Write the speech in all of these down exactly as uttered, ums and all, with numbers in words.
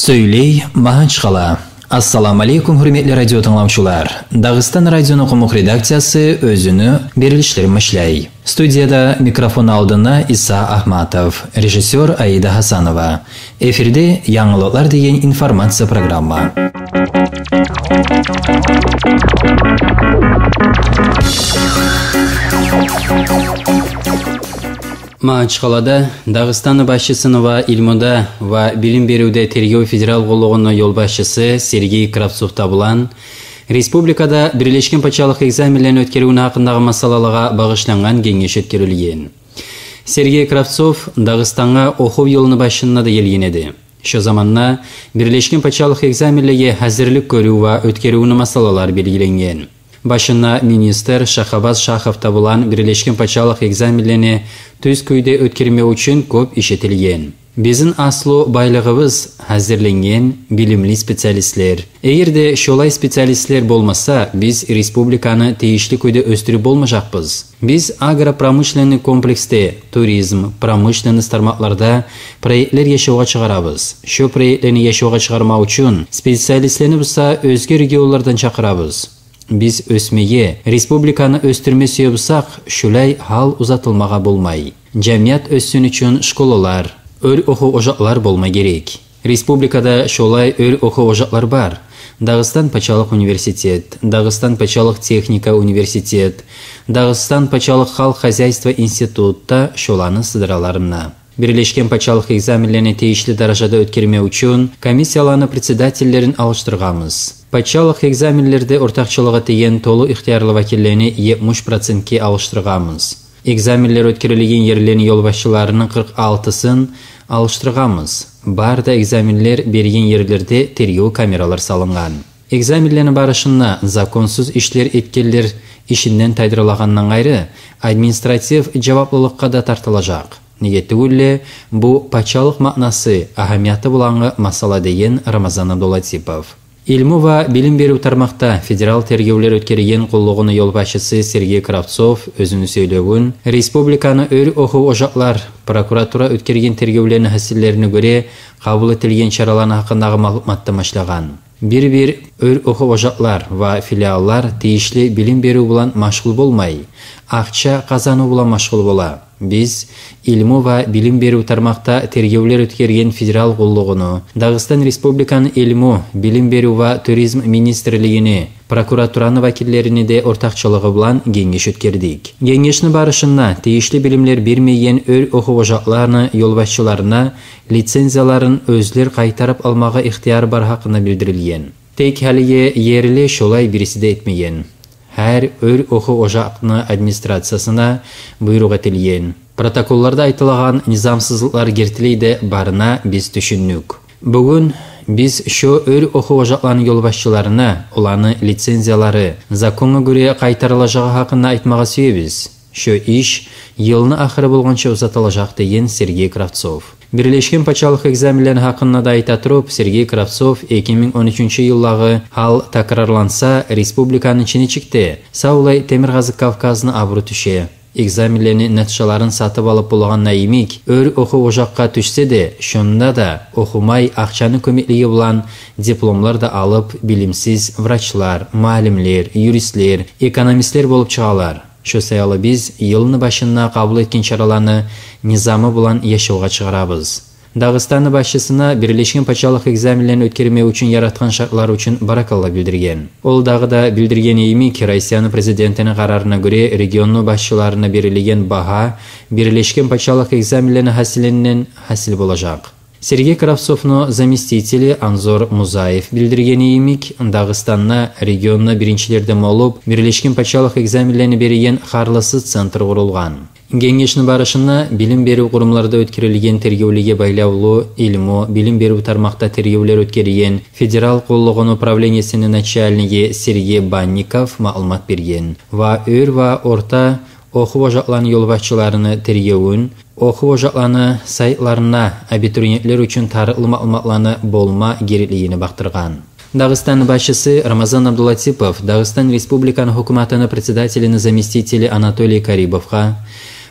Сөйлей Махачқала. Ассаламу алейкум, хурметли радио тыңлаучылар. Дагыстан радионы құмық редакциясы өзіні берілішлерін мәшләй. Студияда микрофон алдына Иса Ахматов, режиссер Аида Хасанова. Эфирде яңылыклар деген информация программа. Махачқалада Дагыстан башчысыны ва Илмуда ва билим беруде тергөө федерал коллогуна жол башчысы Сергей Кравцов табылан, республикада Бирлешкен патшалык экзамендерин өткөрүүнү хакындагы масалаларга багышланган кеңеш өткөрүлгөн. Сергей Кравцов Дагыстанга окуу жолуну башында да келген эди. Şu zamanna Birilişken Paçalık egzaminlerine hazırlık görüyor ve ötkürüğünü masalalar belirlengen. Başına minister Şahabaz Şahov tabulan Birilişken Paçalık egzaminlerini tüz köyde ötkürme için köp işetilgen. Bizim aslı baylığımız hazırlangen bilimli spesialistler. Eğer de şolay spesialistler bolmasa biz respublikanı teyişli köyde östürüp olmayacakpız. Biz agro-pramышленный komplekste, turizm, pramышленный tarmaklarda proyektler yaşauğa çıkarabız. Şu proyektlerini yaşauğa çıkarma için spesialistlerini bulsa özgür regionlardan çakırabız. Biz ösmeye, respublikanı östürme süyebusaq, şulay hal uzatılmağa bolmay. Cemiyat össün için şkolalar, ör oku ocaklar bolma gerek. Respublikada şolay ör oku ocaklar var. Dağıstan Paçalık Üniversitet, Dağıstan Paçalık Texnika Üniversitet, Dağıstan Paçalık Halk Хозяйства İnstitut'ta şolanın sıdıralarına. Birleşken Paçalık egzaminlerini teyişli darajada ötkürme üçün komissiyalarını председательlerin alıştırğamız. Paçalık egzaminlerde ortakçılığa tegen tolu ihtiyarlı vakillerini yetmiş prosentke alıştırğamız. Egzaminler ötkürülgen yerlerin yol başçılarının kırk altısın alıştırğamız. Barda egzaminler bergen yerlerde tergeu kameralar salıngan. Egzaminlerin barışında zakonsuz işler etkenler işinden taydırılağandan gayrı administratif cavaplılıkka da tartılacak. Nigetülle bu paçalık ma'nası ahamiyatı bulanğı masala deyen Ramazan Abdulatipov. İlmi ve bilim berүү tarmaqta federal tergevler ötkürgen kolluğunu yol başçısı Sergey Kravtsov özünü söylөгün, respublikanı ör oku ocaklar prokuratura ötkürgen tergevlerini hasillerini göre kabul etilgen çaralarını hakkındağı malumatты maşlagan. Bir-bir ör oku ocaklar ve filiallar teyişli bilim berүү bulan maşgul bolmay, akça kazanı bulan maşgul bola. Biz ilmi ve bilim berүү tarmaqta tergevler ötkürgen federal kolluğunu, Dağıstan Respublikanın ilmi, bilim berүү ve turizm ministerligini, prokuraturanı vakillerini de ortakçılığı bulan kengeş ötkürdik. Kengeşni barışında teyişli bilimler bermeyen ör oku ocaklarını yol başçılarına lisenziyaların özler kaytarıp almağa ihtiyar bar hakkında bildirilgen. Tek haliye yerli şolay birisi de etmeyen. Her ör oku ocakını administrasiyasına buyruk etilgen. Protokollarda aytılağan nizamsızlıklar gertileyde barına biz düşündük. Bugün biz şu ör oku ocaklarının yol başçılarına olanı lisenziyaları zakona göre kaytarılacağı hakkında aytmağa süyebiz. Şu iş yılını ahırı bulğança uzatılacak deyen Sergey Kravtsov. Birleşken Paçalık egzaminlerini hakkında da ayta turup Sergey Kravtsov iki bin on üçüncü yıllağı hal takrarlansa respublikanın içine çıktı. Saulay Temirgazı Kavkazını abru tüşe. Egzaminlerini netijaların satıp alıp bulğan naimik ör oku ocakka düşse de şunda da okumay akçanı kömekliği bulan diplomlar da alıp bilimsiz vraçlar, malimler, yuristler, ekonomistler bolup çıgalar. Şu sayalı biz yılını başına kabul etken çaralarını nizamı bulan yaşauğa çıkarabız. Dağıstanı başçısına Birleşken Paçalık egzaminlerini ötkürme üçün yaratkan şartlar üçün barakalla bildirgen. Ol dağı da bildirgen eğimik Rusiyanın prezidentinin kararına göre regionlu başçılarına verilgen baha Birleşken Paçalık egzaminlerini hasilinin hasil bulacak. Sergey Kravtsov'nu zamestiteli Anzor Muzayev bildirgen eğimik Dağıstan'na regionlu birincilerden olup Birleşken Paçalık egzaminlerini berigen harlısı tsentr kurulgan. Kengeşni barışında bilim berүү kurumlarda ötkürülgen tergevlige baylavlu ilmi, bilim berүү tarmaqta tergevler ötkürgen federal kolluğun upravleniesinin начальниги Sergey Bannikov malumat bergen. Va ör va orta oku ocaklarının yol başçılarını tergevün, oku ocaklarını saytlarına abituriyentler üçün tarıqlı malumatlarını bolma gerekliğini baktırgan. Dağıstan başçısı Ramazan Abdulatipov, Dağıstan Respublikanı hukumatının председателinin zamestiteli Anatoliy Karibov'a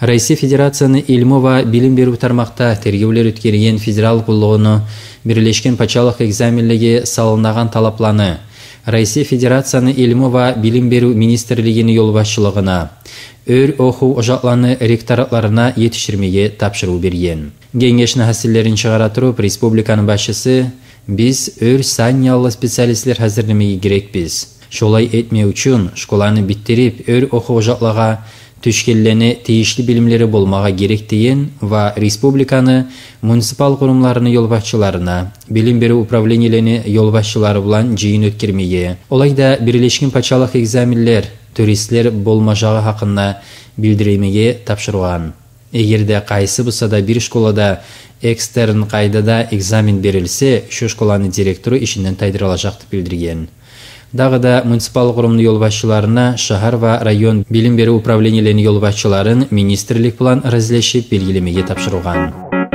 Россия Федерацияны илму ва билим беру тармакта тергеулер өткерген федерал куллугуну Бирлешкен пачалык экзамендеги салынган талапланы Россия Федерацияны илму ва билим беру министрлигини жол башчылыгына, өр окуу ожакланы ректоратларына етиширмеге тапшыруу берген. Кеңеш насиллерин чыгара туруп, республиканын башчысы биз өр саныялы специалисттер хазырламеге керекпиз. Шолай этме үчүн школаны биттирип, өр окуу ожаклага түшкеллени тийиштүү билимлери болмага керек деген ва республиканы муниципал курумларынын жол башчыларына, билим берүү управлениелерини жол башчылары билан жыйын өткөрмеге, олайда Бирлешкен пачалык экзамендер туристлер болмажагы хакында билдиремеге тапшырган. Эгерде кайсы болсо да бир школада экстерн кайдада экзамен берилсе, шу школанын директору ишинден тайдырылажак деп билдирген. Дагы да муниципал курумдун жол башчыларына шаар ва район билим берүү управлениелеринин жол башчыларын министрлик билан разилешип белгилемеге тапшырылган.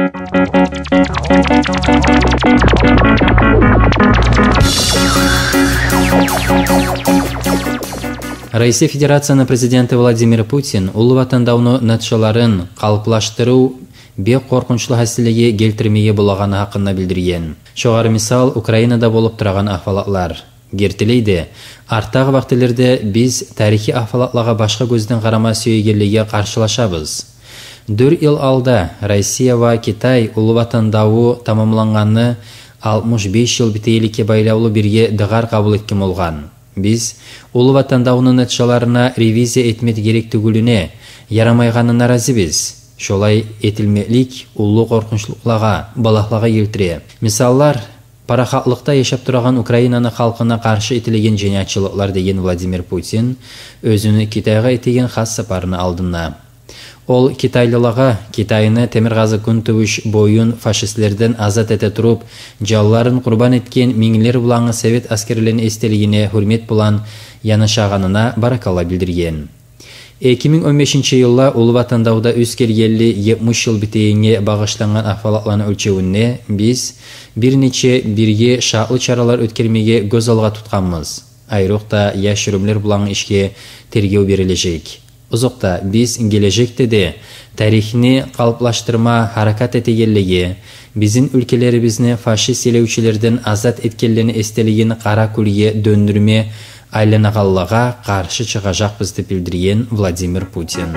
Россия Федерациясынын президенти Владимир Путин улуу ватандауну натыйжаларын калыплаштыруу бек коркунучтуу хаселеге келтирмеге булаганы хакында билдирген. Жогору мисал Украинада болуп турган ахвалатлар. Гертелейде, арттагы вактыларда биз тарихи ахвалатларга башка көздөн карама сөйгөнлүгүгө каршылашабыз. Дөрт ел алда Россия ва Китай улуу ватандауы тамамланганны алтымыш беш жыл битейликке байлаулуу бирге дыгар кабыл эткем болгон. Биз улуу ватандауынын натыйжаларына ревизия этмек керектигилине ярамайганына наразыбыз. Шолай этилмелик улуу коркунучтууларга, балакларга келтире. Мисаллар парахатлыкта яшап турган Украинаны халкына каршы этилген женячылыклар деген Владимир Путин өзүнү Китайга этеген хас сапарыны алдына. Ол Китайлыларга Китайны темиргазы күн түбүш боюн фашистлерден азат эте туруп, жалларын курбан эткен миңдер булаңы совет аскерлеринин эстелигине хүрмет булан янашаганына баракалла билдирген. эки миң он бешинчи жылда улуу ватандауда өз келгенли жетимиш жыл битейинге багыштанган ахвалатларны өлчөүнө биз бир нече бирге шатлы чаралар өткөрмеге көз алга тутканбыз. Айрыкта яш жүрөмлөр булаң ишке тергөө берилежек. Узукта биз кележекте де тарихни калыплаштырма харакат этегенлиги, биздин өлкөлөрүбүздү фашист селеүүчүлөрдөн азат эткенлерин эстелеген кара күлгө дөндүрмө айланагаллага каршы чыгажакпыз деп билдирген Владимир Путин.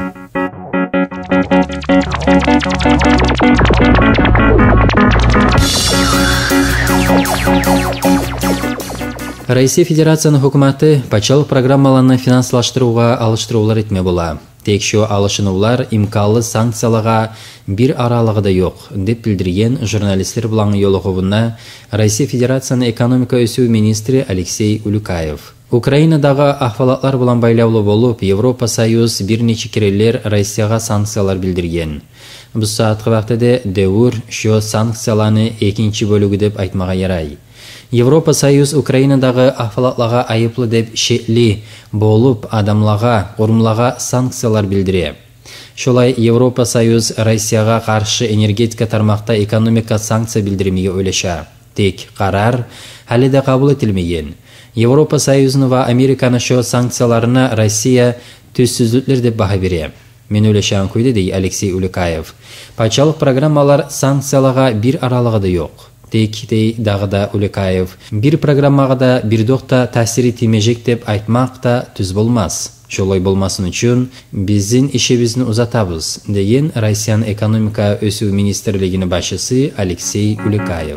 Россия Федерациясынын хөкүматы пачалык программаларны финанслаштырууга алыштыруулар этме бола. Текшөө алышынуулар имкаллы санкцияларга бир аралыгы да жок деп билдирген журналисттер билан жолугуна Россия Федерациясынын экономика өсүү министри Алексей Улюкаев. Украинадагы ахвалатлар билан байлаулуу болуп, Европа Союз бир нече керелер Россияга санкциялар билдирген. Бу саатка вактыда дәвр шо санкцияларны экинчи бөлүгү деп айтмага ярай. Европа Союз Украинадагы ахвалатларга айыплы деп шетли болуп, адамларга, курумларга санкциялар билдире. Шолай Европа Союз Россияга каршы энергетика тармакта экономика санкция билдирмеге ойлоша. Тек карар хали да кабыл этилмеген. Европа Союзуна ва Американы шо санкцияларына Россия төссүздүктөр деп баха бере. Мен ойлошам көйдө дей Алексей Улюкаев. Пачалык программалар санкцияларга бир аралыгы да жок. Тек дей дагы да Улюкаев. Бир программага да бир докта таасири тиймежек деп айтмак да түз болмас. Шолой болмасын үчүн биздин ишибизди узатабыз, деген Россиянын экономика өсүү министрлигинин башчысы Алексей Улюкаев.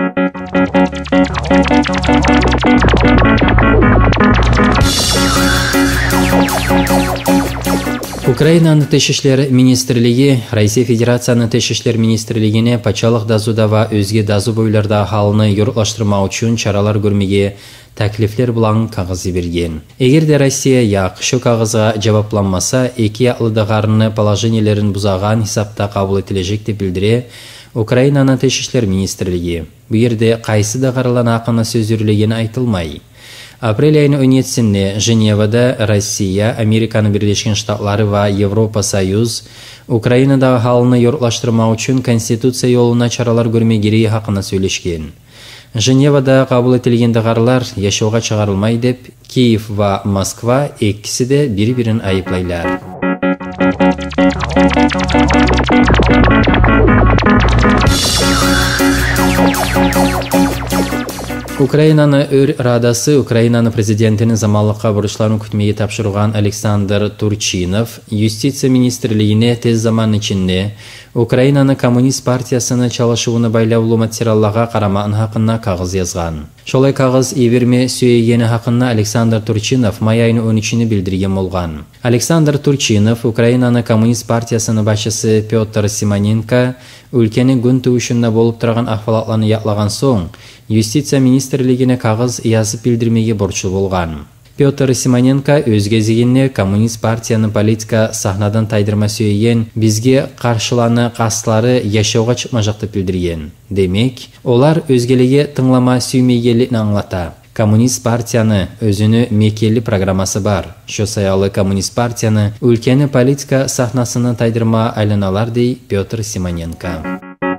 Украинанын тышкы иштер министрлиги Россия Федерациясынын тышкы иштер министрлигине пачалык дазуда ва өзге дазу бойларда халыны юруклаштырмаа үчүн чаралар көрмеге таклифлер билан кагаз берген. Эгерде Россия як шу кагазга жабапланмаса, эки яклыдыгарны положениелерин бузаган хисапта кабыл этилежек деп билдире Украинанын тышкы иштер министрлиги. Бу жерде кайсы да каралан акына сөзүрлөгени айтылмай. Апрель айынын он жетисинде Женевада Россия, Американын Бирдешкен Штатлары ва Европа Союз Украинадагы халыны юруклаштырмаа үчүн конституция жолуна чаралар көрмө кереги хакында сүйлөшкөн. Женевада кабыл этилген дыгарлар жашоого чыгарылмай деп Киев ва Москва экиси де бири-бирин айыплайлар. Украинаны өр радасы Украинаны президентінің заманлыққа бұрышларын күтмеге тапшырған Александр Турчинов юстиция министрлігіне тез заман ішінде Украинаны коммунист партиясыны чалышуыны байлаулы материаллаға қарамағын хақына қағыз язған. Шолай қағыз еверме сүйегені хақына Александр Турчинов май айының он үшіне білдірген болған. Александр Турчинов Украинаны коммунист партиясыны башысы Петр Симоненко өлкені күн туышында болып тұрған ахвалатланы ятлаған соң, юстиция министрлігіне қағыз язып білдірмеге борчыл болған. Петр Симоненко өз кезегінде коммунист партияны политика сахнадан тайдырма сүйеген бізге қаршыланы қастылары яшауға чықмажақты білдірген. Демек, олар өзгелеге тыңлама сүймегелін аңлата. Коммунист партияны өзіні мекелі программасы бар. Шо саялы коммунист партияны өлкені политика сахнасынан тайдырма айланалар дей Петр Симоненко.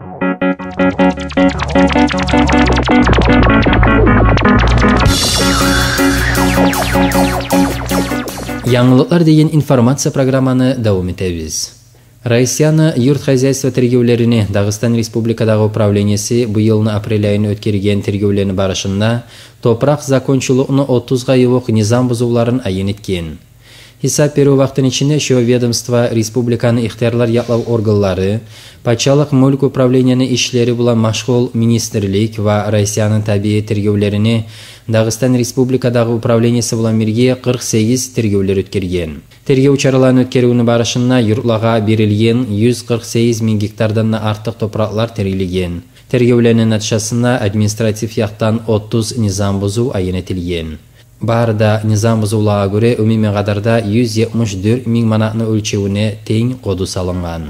Яңылыклар деген информация программаны дауым етебіз. Россияны юрт хозяйство тергеулеріне Дағыстан Республикадағы управлениясы бұйылны апрель айыны өткерген тергеулеріні барышында топрақ закончылығыны отузға евоқ низам бұзуларын айын еткен. Хисап беру вақтын ішінде шо ведомство республиканы ихтиярлар ятлау оргылары, патшалық мүлк управленияны ишлері бұлан машғол министрлік ва Россияның табиғи тергеулеріне Дағыстан Республикадағы управлениясы бұлан мерге қырық сегіз тергеулер өткерген. Тергеу чараларын өткеруіні барышында юртлаға берілген жүз қырық сегіз мың гектардан артық топырақлар терилеген. Тергеулерінің нәтижесінде административ яқтан отуз низам бұзу айын етілген. Барда низам бұзулаға көре өмеме қадарда жүз жетимиш төрт мың манатны өлчеуіне тең қоду салынған.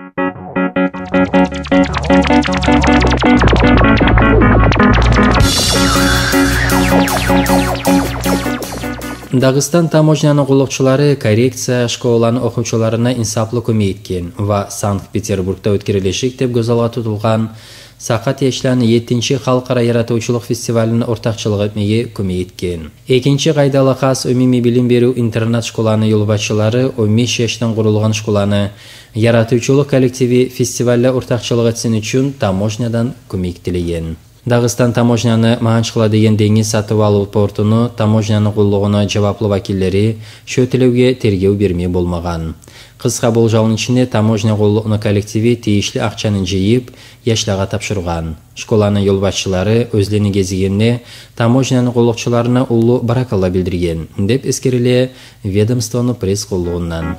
Дағыстан таможняның құлықчылары коррекция школаны оқушыларына инсаплы көмек еткен ва Санкт-Петербургта өткерілешік деп көзалға тұтылған Сақат ешләні еттінші халқара яратушылық фестиваліні ортақчылық етмеге көмек еткен. Екінші қайдалы қас өмеме білім беру интернат школаны елбатшылары он беш яштан құрылған школаны яратушылық коллективі фестивалі ортақчылық етсін үшін таможнядан көмек тілеген. Дағыстан таможняны мағаншқыла деген деңіз сатып алу портыны таможняны құллығына жауаплы вакиллері шөтілеуге тергеу бермей болмаған. Қысқа болжауын ішінде таможня құллығына коллективі тейішлі ақчанын жейіп, яшлаға тапшырған. Школаны елбатшылары өзлені кезегенде таможняны құллықчыларына ұлы баракалла білдірген, деп ескеріле ведомствоны пресс құллығынан.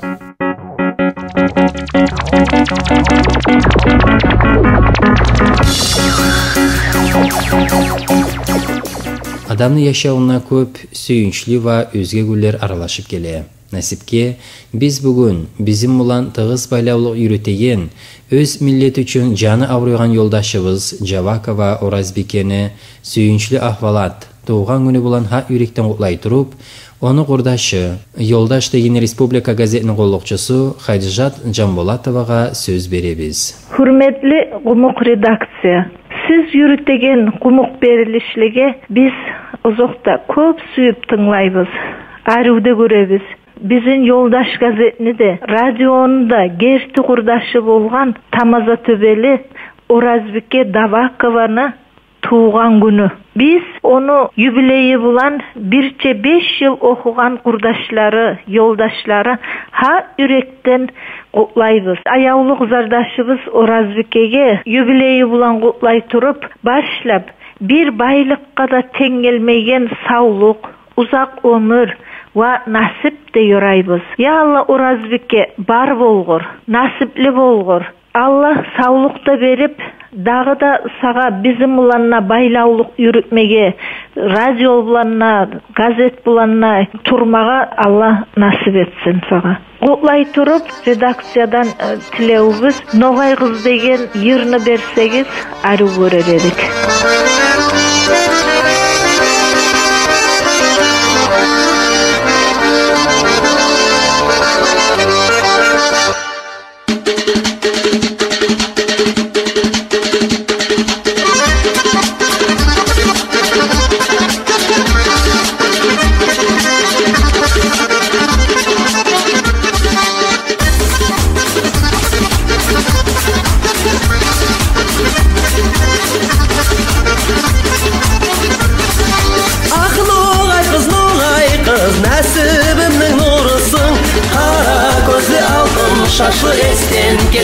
Адамны яшауына көп сүйіншілі ва өзге гүллер аралашып келе. Нәсіпке, біз бүгін бізім мұлан тығыз байлаулық үйретеген, өз миллет үшін жаны ауырған yoldaşыбыз Javakova Orazbekeni сүйіншілі ахвалат туған күні бұлан ха үйректен құтлай тұрып, оны құрдашы, yoldaş деген республика газетінің қолықчысы Хайджат Жамболатоваға сөз беребіз. Hürmetli құмық редакция, сіз үйретеген құмық берілішліге біз ұзақта көп сүйіп тыңлайбыз, арыуды көреміз. Bizim yoldaş gazetini de, radio'nu da gerti kurdaşı bolgan Tamaza Töbeli Orazbeke Davakova'nı tuğan günü. Biz onu yübileyi bulan birçe beş yıl okugan kurdaşları, yoldaşları ha yürekten kutlayız. Ayavlıq zardaşımız Orazbeke'ge yübileyi bulan kutlay turup başlap bir baylıkka da tengelmeyen sağlık, uzak ömür va nasip de yorayбыз. Ya Allah Orazbek'e bar bolgur, nasipli bolgur. Allah sağlık da berip, dağı da sağa bizim ulanna baylauluk yürütmege, radyo bulanna, gazet bulanna turmaga Allah nasip etsin sağa. Kutlay turup redaksiyadan tileubuz, Noğay kız degen yırını bersegiz, arı göreredik.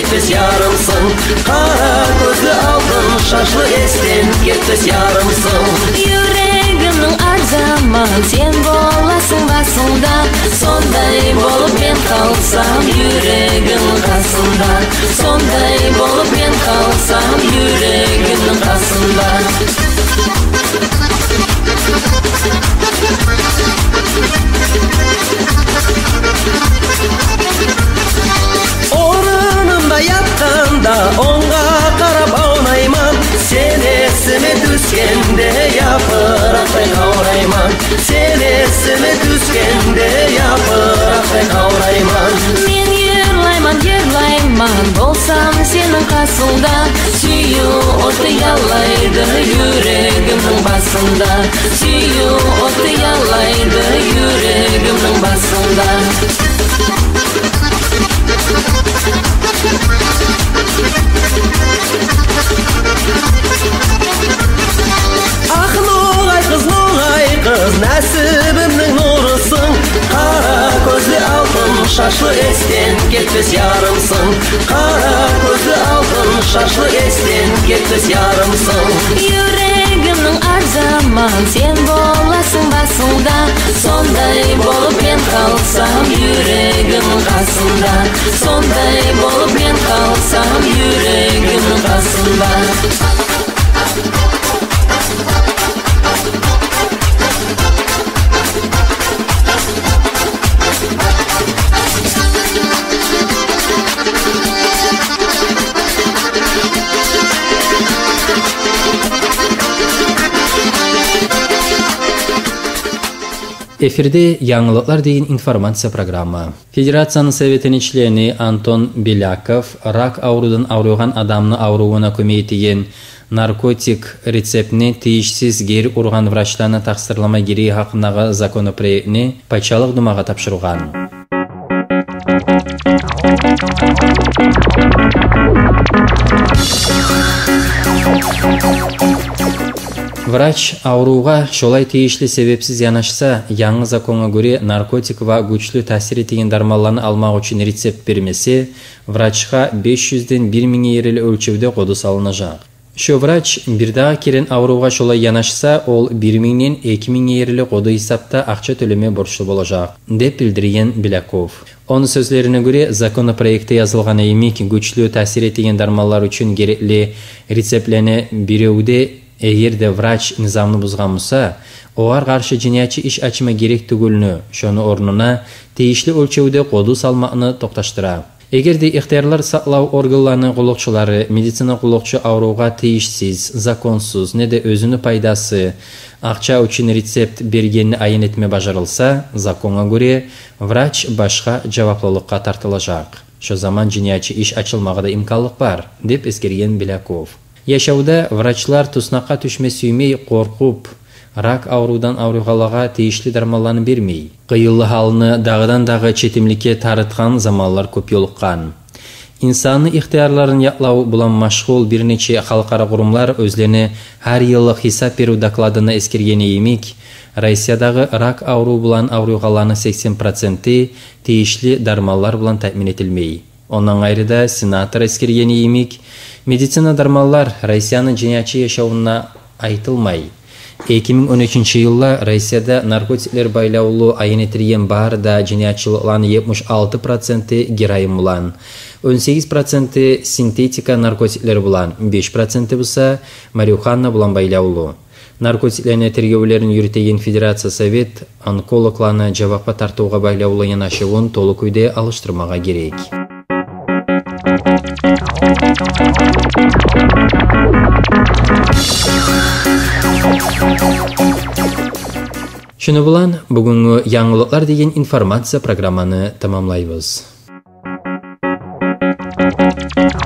ketmez yarımsın. Kara gözlü altın şaşlı esten ketmez yarımsın. Yüreğimnin arzaman sen bolasın basında. Sonday bolup ben kalsam yüreğim kasında. Sonday bolup ben kalsam yüreğimnin kasında. Orunumda yatkanda onga karab ağlayman. Sen esime düşkende yapırakta kavrayman. Sen esime düşkende yapırakta kavrayman. Men yırlayman yırlayman bolsam senin kasında. Süyü otu yalaydı yüreğimnin basında. Süyü otu yalaydı yüreğimnin basında. Ah nuray kız nuray kız nasibimnin nurusun. Kara gözlü altın şaşlı esten ketmez yarımsın. Kara gözlü altın şaşlı esten ketmez yarımsın. Yüreğimnin arzaman sen bolasın basında. Sonday bolup ben kalsam yüreğim kasında. Sonday bolup ben kalsam yüreğim kasında. Efirde Yanılıklar deyin informasiya programma. Federatsiyanın Sovetinin Anton Belyakov rak аурудан ауруған адамны ауруына көмейтеген наркотик рецептini тиешсіз гер урган врачларны тақсырлама гери хақындағы законопроектni патшалық думаға тапшырған. Врач ауруға шолай тиешлі себепсіз янашса, яңы законға көре наркотик ва күчлі тәсір етеген дармаланы алмақ үшін рецепт бермесе, врачқа беш жүзден бір мың ерілі өлчеуде қоды салынажақ. Шо врач бірдағы керен ауруға шолай янашса, ол бір мыңнен екі мың ерілі қоды исапта ақша төлеме борçlu болажақ, деп білдірген Беляков. Оның сөзлеріне көре, законопроекті yazılған емек күчлі тәсір етеген дармалар үшін кереклі рецептлені береуде. Эгерде врач низамны бузган болса, оғар қаршы жинячы иш ачма керек түгіліні, шоны орнына тейішлі өлчеуде қоду салмақны тоқташтыра. Эгерде ихтиярлар саклау органларының құлықшылары медицина құлықшы ауруға тейішсіз, законсыз, неде өзіні пайдасы, ақча үшін рецепт бергенні айын етме бажарылса, законға көре врач башқа жауаплылыққа тартылажақ. Шо заман жинячы иш ачылмағыда имкалық бар, деп ескерген Беляков. Яшауда врачлар туснаққа түшме сүймей қорқып, рак аурудан ауруғалаға тейішлі дармаланы бермей. Қиылы халыны дағыдан-дағы четімлікке тарытқан замалар көп йолыққан. Инсаны ихтиярларын ятлау бұлан машғул бірнеше халықара құрымлар өзлені әр елық хисап беру докладына ескергені емек, Россиядағы рак ауру бұлан ауруғаланы сексен проценті тейішлі дармалар бұлан тәмин етілмей. Онан айрыда сенатор ескергені емек, медицина дармалар Россияның жинячы яшауына айтылмай. эки миң он үчүнчү жылда Россияда наркотиклер байлаулы айын етірген бар да жинячылықланы жетимиш алты проценті героин бұлан. он сегиз проценті синтетика наркотиклер бұлан, беш проценті бұса марихуана бұлан байлаулы. Наркотиклеріне тергеулерін юритеген Федерация Совет онкологланы жауапқа тартуға байлаулы янашуын толы көйде алыштырмаға керек. Шуны булан бүгінгі яңылыклар деген информация программаны тамамлайбыз.